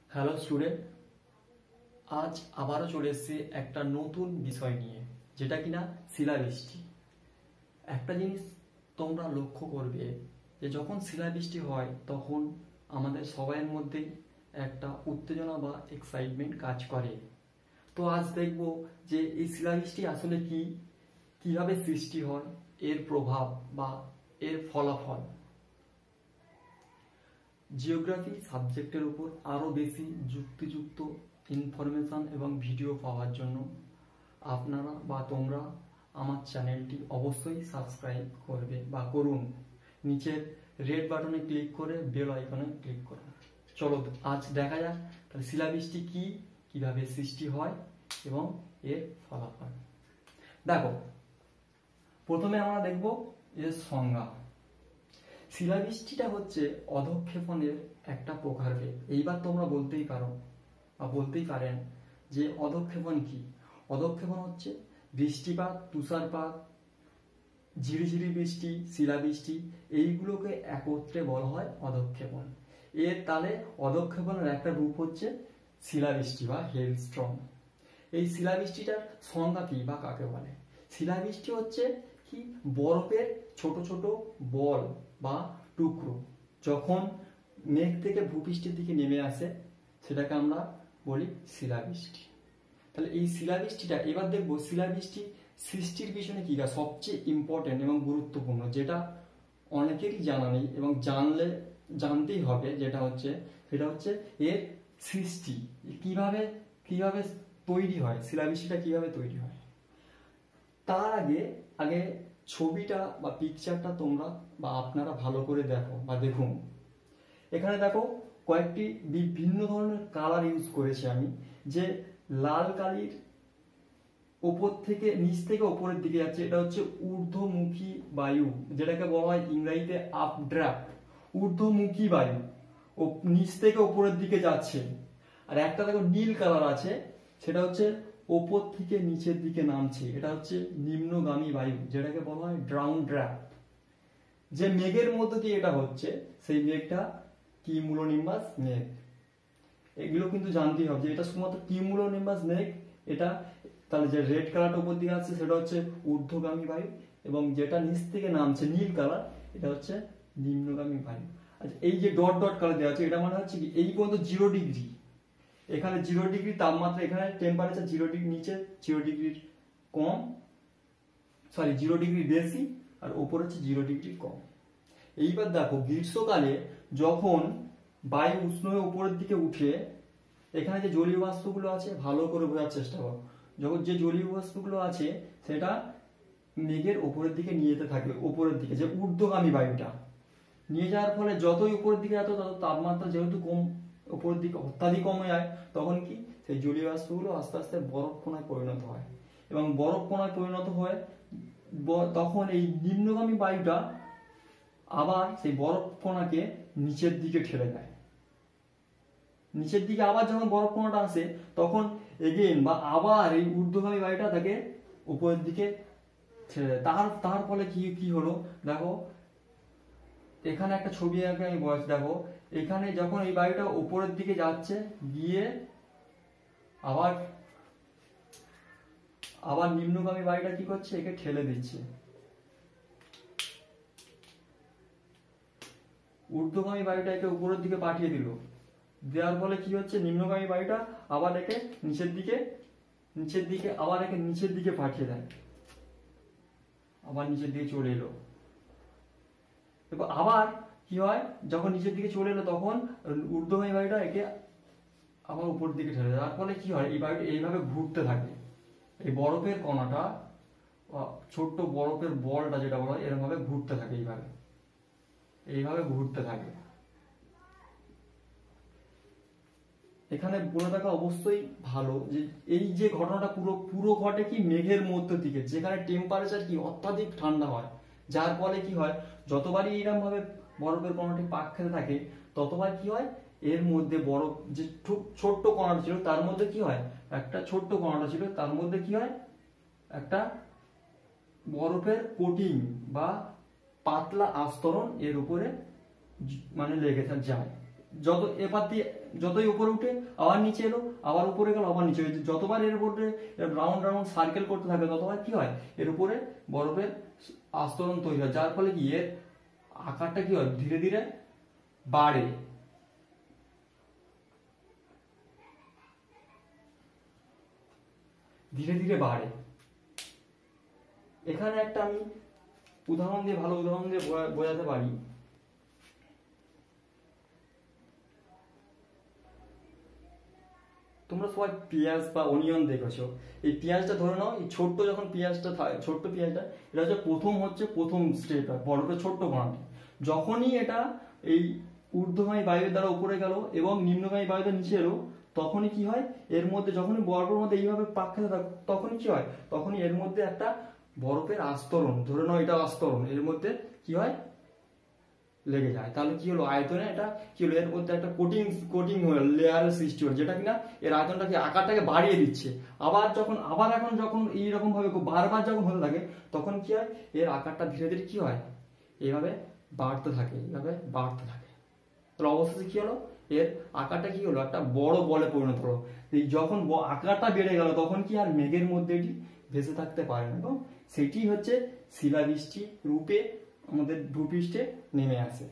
Hello student, আজ আবারও চলে এসেছি একটা নতুন বিষয় নিয়ে, যেটা কিনা শিলাবৃষ্টি। একটা জিনিস তোমরা লক্ষ্য করবে যে যখন শিলাবৃষ্টি হয় তখন আমাদের সবাইয়ের মধ্যেই একটা উত্তেজনা বা এক্সাইটমেন্ট কাজ করে। তো আজ দেখব যে এই শিলাবৃষ্টি আসলে কি, কিভাবে সৃষ্টি হয়, এর প্রভাব বা এর ফলাফল। জিওগ্রাফি সাবজেক্টের উপর আরও বেশি যুক্তিযুক্ত ইনফরমেশন এবং ভিডিও পাওয়ার জন্য আপনারা বা তোমরা আমার চ্যানেলটি অবশ্যই সাবস্ক্রাইব করবে বা করুন। নিচের রেড বাটনে ক্লিক করে বেল আইকনে ক্লিক করুন। চলো আজ দেখা যাক তাহলে শিলাবৃষ্টি কি, কিভাবে সৃষ্টি হয় এবং এর ফলাফল। দেখো, প্রথমে আমরা দেখব এর সংজ্ঞা। শিলাবৃষ্টিটা হচ্ছে অধঃক্ষেপণের একটা প্রকারভেদ। এইবার তোমরা বলতেই পারো বা বলতেই পারেন যে অধঃক্ষেপণ কি। অধঃক্ষেপণ হচ্ছে বৃষ্টিপাত, তুষারপাত, ঝিরিঝিরি বৃষ্টি, শিলাবৃষ্টি, এইগুলোকে একত্রে বলা হয় অধঃক্ষেপণ। এর তাহলে অধঃক্ষেপণের একটা রূপ হচ্ছে শিলাবৃষ্টি বা হেলস্টর্ম। এই শিলাবৃষ্টিটার সংজ্ঞা কি বা কাকে বলে? শিলাবৃষ্টি হচ্ছে কি বরফের ছোট ছোট বল বা টুকরো যখন মেঘ থেকে ভূপৃষ্ঠের দিকে নেমে আসে, সেটাকে আমরা বলি শিলাবৃষ্টি। তাহলে এই শিলাবৃষ্টিটা এবার দেখবো শিলাবৃষ্টি সৃষ্টির পিছনে কি সবচেয়ে ইম্পর্টেন্ট এবং গুরুত্বপূর্ণ, যেটা অনেকেরই জানা নেই এবং জানতেই হবে, সেটা হচ্ছে এর সৃষ্টি। কিভাবে কিভাবে তৈরি হয়, শিলাবৃষ্টিটা কিভাবে তৈরি হয়। তার আগে ছবিটা বা পিকচারটা তোমরা বা আপনারা ভালো করে দেখো বা দেখুন। এখানে দেখো কয়েকটি বিভিন্ন ধরনের কালার ইউজ করেছি আমি, যে লাল কালির ওপর থেকে নিচ থেকে ওপরের দিকে যাচ্ছে, এটা হচ্ছে ঊর্ধ্বমুখী বায়ু, যেটাকে বলা হয় ইংরেজিতে আপড্রাফট। ঊর্ধ্বমুখী বায়ু ও নিচ থেকে ওপরের দিকে যাচ্ছে। আর একটা দেখো নীল কালার আছে, সেটা হচ্ছে ওপর থেকে নিচের দিকে নামছে, এটা হচ্ছে নিম্নগামী বায়ু, যেটাকে বলা হয় ডাউন ড্রাফট। যে মেঘের মধ্যে দিয়ে এটা হচ্ছে, সেই মেঘটা কিউমুলোনিম্বাস মেঘ। এগুলো কিন্তু জানতেই হবে যে এটা শুধুমাত্র কিউমুলোনিম্বাস মেঘ। এটা তাহলে যে রেড কালারটা উপর দিকে আসছে সেটা হচ্ছে ঊর্ধ্বগামী বায়ু, এবং যেটা নিচ থেকে নামছে নীল কালার, এটা হচ্ছে নিম্নগামী বায়ু। আচ্ছা, এই যে ডট ডট কালার দেওয়া আছে, এটা মানে হচ্ছে কি এই পর্যন্ত 0 ডিগ্রি, এখানে 0 ডিগ্রি তাপমাত্রা, এখানে টেম্পারেচার 0 ডিগ্রি নিচে, 0 ডিগ্রির কম, 0 ডিগ্রি বেশি, আর ওপরে হচ্ছে 0 ডিগ্রি কম। এইবার দেখো গ্রীষ্মকালে যখন বায়ু উষ্ণ হয়ে উপরের দিকে উঠে, এখানে যে জলীয় বাষ্পগুলো আছে ভালো করে বোঝার চেষ্টা করো। যখন যে জলীয় বাষ্পগুলো আছে সেটা মেঘের উপরের দিকে নিয়ে যেতে থাকবে, উপরের দিকে যে ঊর্ধ্বগামী বায়ুটা নিয়ে যাওয়ার ফলে যতই উপরের দিকে যেত তত তাপমাত্রা যেহেতু কম, উপরের দিকে অত্যাধিক কমে যায়, তখন কি সেই জলীয় বাষ্পগুলো আস্তে আস্তে বরফ কণায় পরিণত হয়, এবং বরফ কণায় পরিণত হয়ে তখন এই নিম্নগামী বায়ুটা আবার সেই বরফ কণাকে নিচের দিকে ঠেলে দেয়। নিচের দিকে আবার যখন বরফ কণাটা আসে, তখন এগেইন বা আবার এই ঊর্ধ্বগামী বায়ুটা তাকে উপরের দিকে ছেড়ে দেয়। তার ফলে কি হলো দেখো, এখানে একটা ছবি আঁকে আমি বলছি। দেখো এখানে যখন এই বায়ুটা উপরের দিকে যাচ্ছে, গিয়ে আবার নিম্নগামী বায়ুটা কি করছে, একে ঠেলে দিচ্ছে। ঊর্ধ্বগামী বায়ুটা একে উপরের দিকে পাঠিয়ে দিল, দেওয়ার ফলে কি হচ্ছে, নিম্নগামী বায়ুটা আবার একে নিচের দিকে আবার একে নিচের দিকে পাঠিয়ে দেয়, আবার নিচের দিকে চলে এলো। এবার আবার কি হয়, যখন নিচের দিকে চলে এলো তখন ঊর্ধ্বগামী বায়ুটা একে আবার উপর দিকে ঠেলে দেয়। তার ফলে কি হয়, এই বায়ুটা এইভাবে ঘুরতে থাকে। এই বরফের কণাটা, ছোট্ট বরফের বলটা যেটা বলা হয়, এরকম ভাবে ঘুরতে থাকে, এইভাবে ঘুরতে থাকে। এখানে বলে রাখা অবশ্যই ভালো যে এই যে ঘটনাটা পুরো ঘটে কি মেঘের মধ্য দিকে, যেখানে টেম্পারেচার কি অত্যাধিক ঠান্ডা হয়, যার ফলে কি হয়, যতবারই এরকম ভাবে বরফের কণাটি পাক খেতে থাকে, ততবার কি হয়, এর মধ্যে বরফ যে ছোট্ট কণাটা ছিল তার মধ্যে কি হয়, একটা ছোট্ট কণাটা ছিল তার মধ্যে কি হয়, একটা বরফের কোটিং বা পাতলা আস্তরণ এর উপরে মানে লেগে যায়। যত এপার দিয়ে যতই উপরে উঠে আবার নিচে এলো, আবার উপরে গেল, আবার নিচে, যতবার এর উপরে রাউন্ড রাউন্ড সার্কেল করতে থাকে ততবার কি হয়, এর উপরে বরফের আস্তরণ তৈরি হয়, যার ফলে কি এর আকারটা কি হয় ধীরে ধীরে বাড়ে। ধীরে ধীরে বাড়ে। এখানে একটা আমি উদাহরণ দিয়ে, ভালো উদাহরণ দিয়ে বোঝাতে পারি। তোমরা সবাই পেঁয়াজ বা অনিয়ন দেখেছো, এই পেঁয়াজটা ধরে নাও, এই ছোট্ট যখন পেঁয়াজটা থাকে, ছোট্ট পেঁয়াজটা, এটা হচ্ছে প্রথম স্টেপ, বরফের ছোট্ট কণাটা। যখনই এটা এই ঊর্ধ্বগামী বায়ুর দ্বারা উপরে গেল এবং নিম্নগামী বায়ুটা নিচে এলো, তখনই কি হয়, এর মধ্যে যখনই বরফের মধ্যে এইভাবে পাক খেতে থাকে, তখনই কি হয়, তখনই এর মধ্যে একটা বরফের আস্তরণ, ধরে নাও এটা আস্তরণ, এর মধ্যে কি হয় লেগে যায়। তাহলে কি হলো, আয়তনে এটা কি হলো, এর মধ্যে একটা কোটিং হলো, লেয়ারের সৃষ্টি হলো, যেটা কিনা এর আয়তনটাকে, আকারটাকে বাড়িয়ে দিচ্ছে। এখন যখন এইরকম ভাবে বারবার যখন হতে থাকে, তখন কি হয়, এর আকারটা ধীরে ধীরে কি হয়, এইভাবে বাড়তে থাকে, এইভাবে বাড়তে থাকে। তাহলে অবশেষে কি হলো, এর আকারটা কি হলো, একটা বড় বলে পরিণত হলো। এই যখন আকারটা বেড়ে গেল, তখন কি আর মেঘের মধ্যে এটি ভেসে থাকতে পারে না, এবং সেটি হচ্ছে শিলাবৃষ্টি রূপে আমাদের ভূপৃষ্ঠে নেমে আসে।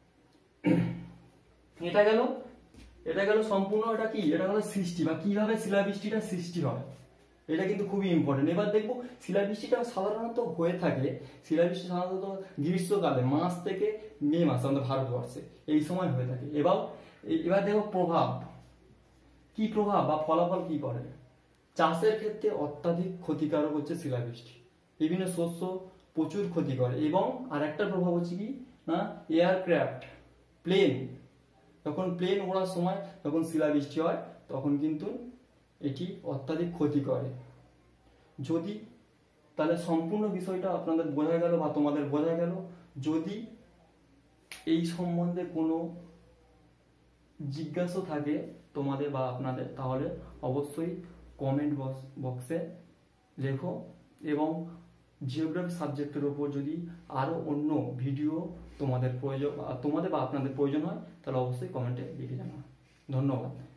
এটা গেল সম্পূর্ণ, এটা কি, এটা হলো সৃষ্টি বা কিভাবে শিলাবৃষ্টিটা সৃষ্টি হয়, এটা কিন্তু খুবই ইম্পর্টেন্ট। এবার দেখবো শিলাবৃষ্টিটা সাধারণত হয়ে থাকে, শিলাবৃষ্টি সাধারণত গ্রীষ্মকালে মার্চ থেকে মে মাস আমাদের ভারতবর্ষে এই সময় হয়ে থাকে। এবার দেখো প্রভাব, কি প্রভাব বা ফলাফল কি করে। চাষের ক্ষেত্রে অত্যাধিক ক্ষতিকারক হচ্ছে শিলাবৃষ্টি, বিভিন্ন শস্য প্রচুর ক্ষতি করে। এবং আর একটা প্রভাব হচ্ছে কি না, এয়ারক্রাফট, প্লেন, যখন প্লেন ওড়ার সময় যখন শিলাবৃষ্টি হয়, তখন কিন্তু এটি অত্যাধিক ক্ষতি করে। যদি তাহলে সম্পূর্ণ বিষয়টা আপনাদের বোঝা গেল বা তোমাদের বোঝা গেল। যদি এই সম্বন্ধে কোনো জিজ্ঞাসা থাকে তোমাদের বা আপনাদের, তাহলে অবশ্যই কমেন্ট বক্সে লেখো। এবং জিওগ্রাফি সাবজেক্টের উপর যদি আরো অন্য ভিডিও তোমাদের প্রয়োজন, তোমাদের বা আপনাদের প্রয়োজন হয়, তাহলে অবশ্যই কমেন্টে লিখে জানাও। ধন্যবাদ।